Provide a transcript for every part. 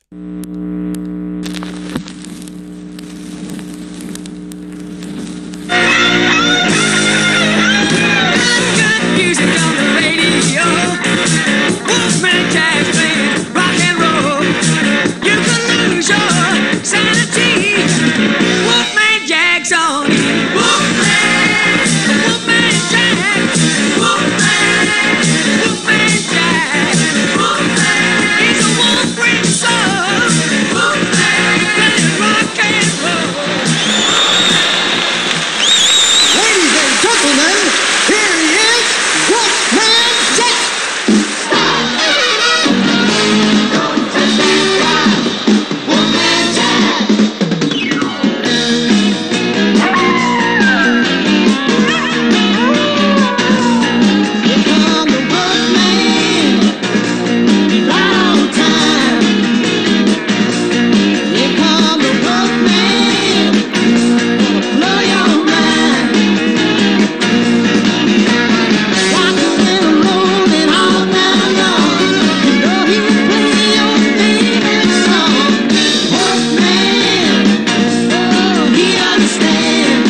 Good music on the radio. Wolfman Jack playing rock and roll. You can lose your sanity. Wolfman Jack's on. Wolfman, Wolfman Jack. Wolfman, Wolfman Jack. Wolfman, he's a wolf with soul. Wolfman, playing rock and roll. Ladies and gentlemen, here he is, Wolfman Jack! Don't touch that guy, Wolfman Jack. Here come the Wolfman, right on time. Here come the Wolfman, gonna blow your mind. Rockin' and rollin' all night long. You know he'll play your favorite song. Wolfman, oh, he understands.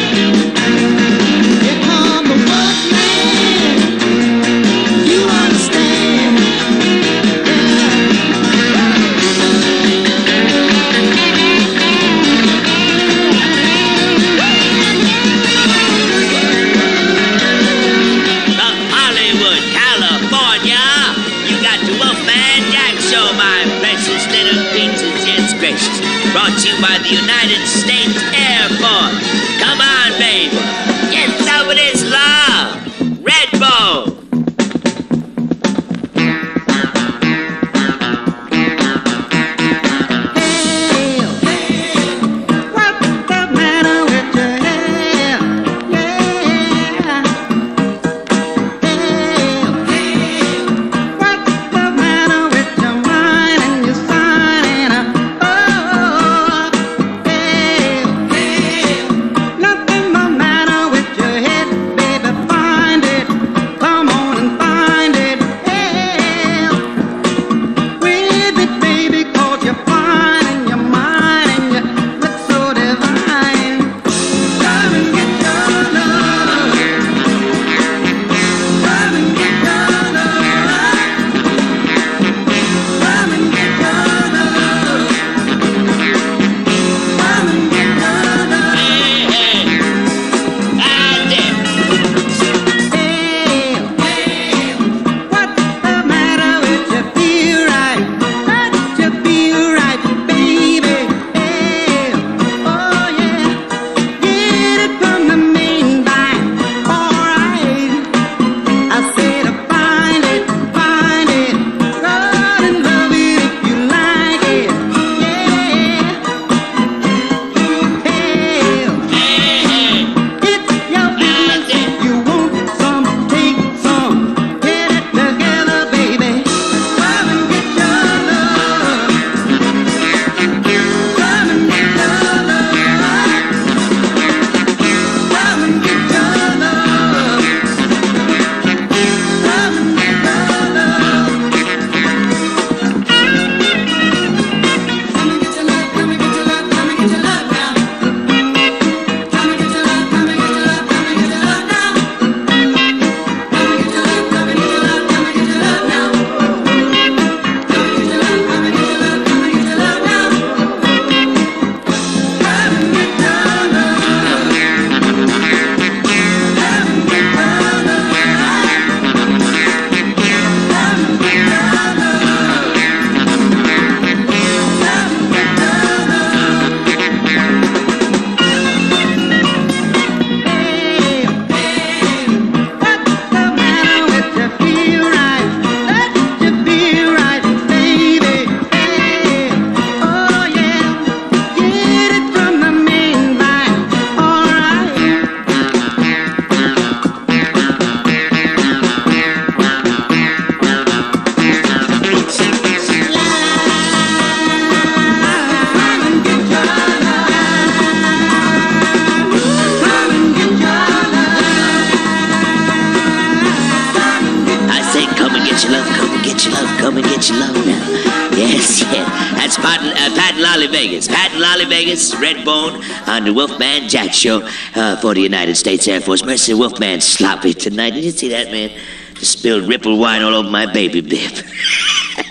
Here come the Wolfman, you understand. From Hollywood, California, you got the Wolfman Jack Show, my precious little creatures, yes, gracious. Brought to you by the United States Air Force. Come on, baby. Get some of this love. Redbone. What's the matter with your hair? Yeah. What's the matter with your wine and your sign? Oh, nothing the matter with your head, baby. Find it. Come on and find it. With it, baby, 'cause you're fine and you're mine and you look so divine. Come and get your love. Come and get your love. Come and get your love. Come and get your love. Hey, that's it. What's the matter with you? Feel right. Don't you feel right, baby? Oh yeah. Get it from the main line. Alright. I said find it, find it. Run and love it if you like it. Yeah. It's your business if you want some, take some. Get it together, baby. Come and get your love. Come and get your love. Come and get your love. Come and get your love. Come and get your love, come and get your love, come and get your love now. Come and get your love, come and get your love, come and get your love now. Come and get your love, come and get your love, come and get your love now. Come and get your love, come and get your love, come and get your love now. Come and get your Come and get your love now. Yes, yes. Pat and Lolly Vegas. Pat and Lolly Vegas, Redbone, on the Wolfman Jack show for the United States Air Force. Mercy, Wolfman's sloppy tonight. Did you see that, man? Just spilled ripple wine all over my baby bib.